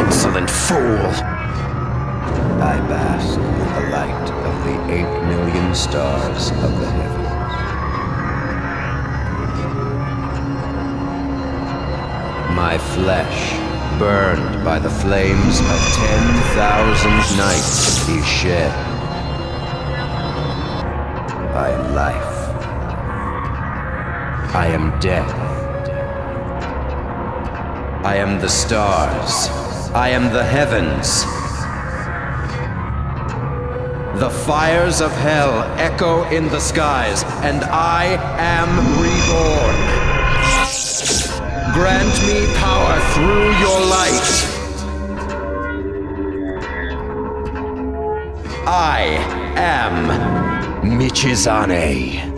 insolent fool! I bask in the light of the 8,000,000 stars of the heavens. My flesh, burned by the flames of 10,000 nights, is shed. I am life. I am death. I am the stars. I am the heavens. The fires of hell echo in the skies, and I am reborn. Grant me power through your light. I am Michizane.